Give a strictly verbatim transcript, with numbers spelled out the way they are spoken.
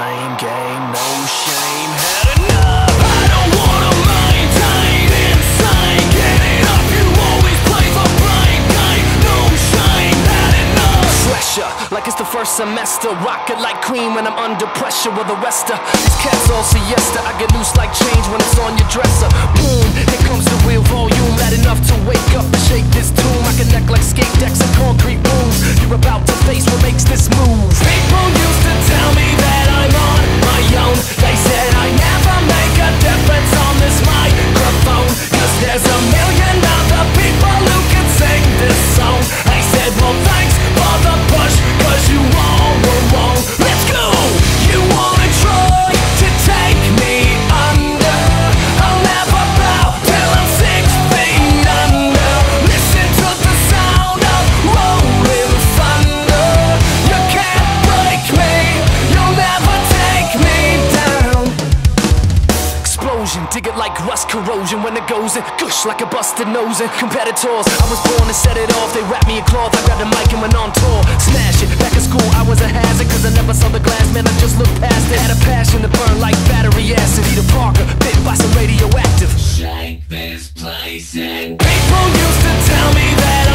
blame game, no shame, had enough. I don't wanna maintain, insane, get it up, you always play the blame game, no shame, had enough. Pressure, like it's the first semester, rock it like Queen when I'm under pressure with the rest of these cats all siesta. I get loose like change when it's on your dresser. Boom, here comes the real volume, had enough to wake up and shake this tomb. I connect like skate decks and concrete rooms. You're about to face what makes this move. People used to tell me that I'm on my own. They said I never make a difference on this microphone, cause there's a million other people who can sing this song. I said, well, thanks for the push, cause you all were wrong. Let's go! You wanna try to take me under? I'll never bow till I'm six feet under. Listen to the sound of rolling thunder. You can't break me, you'll never take me down. Explosion, dig it like rust corrosion when it goes in. Gush like a busted nose in. Competitors, I was born to set it off. They wrapped me in cloth, I grabbed the mic and went on tour. Smash it, back in school I was a hazard, cause I never saw the glass, man, I just looked past it. Had a passion to burn like battery acid. Peter Parker, bit by some radioactive. Shake this place in. People used to tell me that